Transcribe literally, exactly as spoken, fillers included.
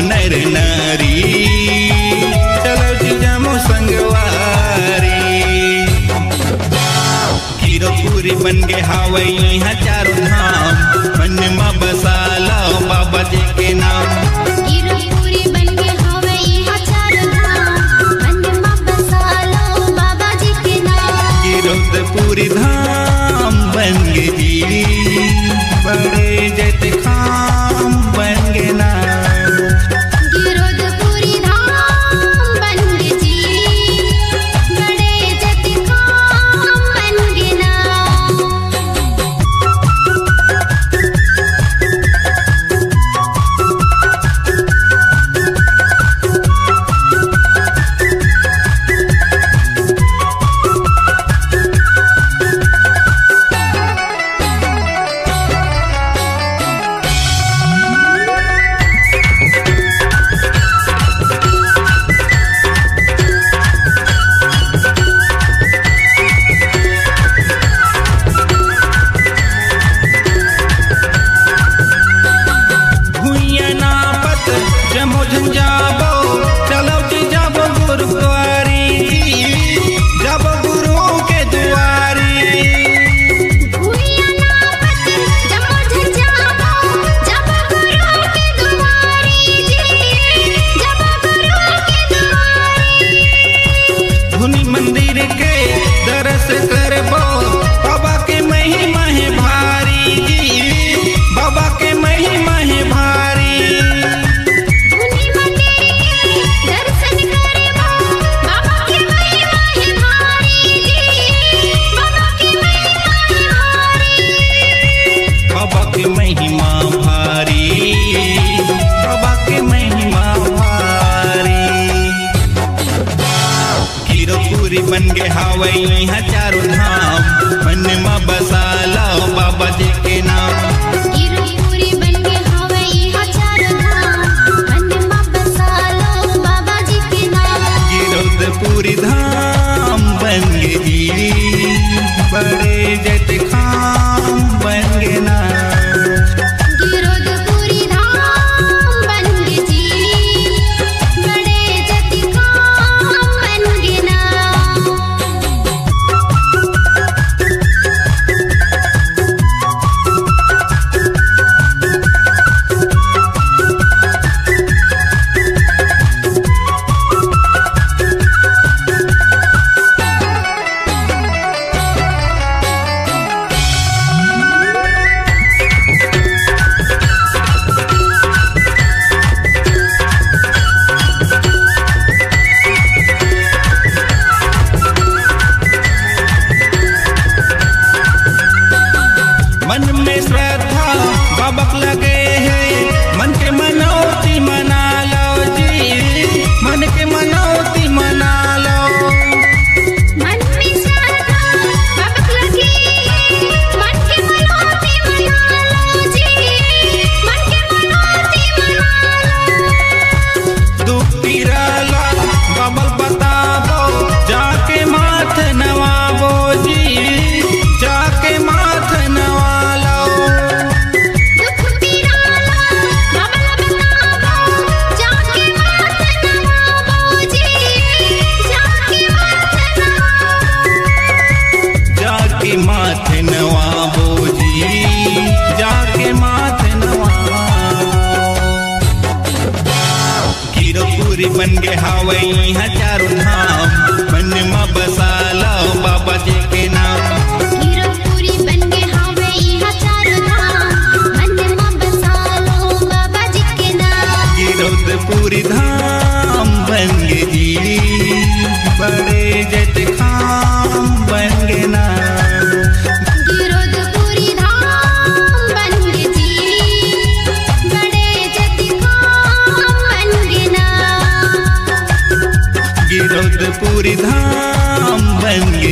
नर नारी चलो जी जामो संगवारी। गिरपुरी बन के हावई यहाँ चारों धाम मन में बसा लो बाबा जी के नाम। गिरपुरी बन के हावई यहाँ चारों धाम मन में बसा लो बाबा जी के नाम। गिरपुरी धाम बन गे जी बड़े जत खाम बन गे ना। गिरपुरी धाम बन गे जी बड़े जत खाम बन गे ना। जमो झंझाबो चलो जी जाबो गुरुद्वारी जाबो गुरु के दुआरी। भूया ना पत जमो झंझाबो जाबो गुरु के दुआरी जी जाबो गुरु के दुआरी। धुनी मंदिर के दरस करबो बाबा के महिमा है भारी जी बाबा के महिमा है भारी। महिमा भारी बाबा के महिमा भारी। गिरपुरी बन के हावई यहाँ चारों धाम मन में बसा लो बाबा जी के नाम। गिरपुरी बन के हावई यहाँ चारों धाम मन में बसा लो बाबा जी के नाम। गिरपुरी धाम बन गे जी बड़े जत खाम बन गे ना। गिरपुरी धाम बन गे जी बड़े जत खाम बन गे ना। मन में श्रद्धा बाबा लगे है मन के मनौती मना लो जी मन के मनौती मना लो। मन में श्रद्धा बाबा लगे है मन के मनौती मना लो जी मन के मनौती मना लो। दुख पीराला बाबा बताबो जाके माथ नवाबो जी जाके माथ नवा। माथे नवाबो जी जाके माथे नवाबो। गिरपुरी बन के हावई यहाँ चारों धाम मन में बसा लो बाबा जी के नाम। गिरपुरी बन के हावई यहाँ चारों धाम मन में बसा लो बाबा जी के नाम। गिरपुरी धाम बन गे जी बड़े जत खाम बन गे ना। गिरपुरी धाम बन गे जी बड़े जत खाम बन गे ना। गिरपुरी धाम बन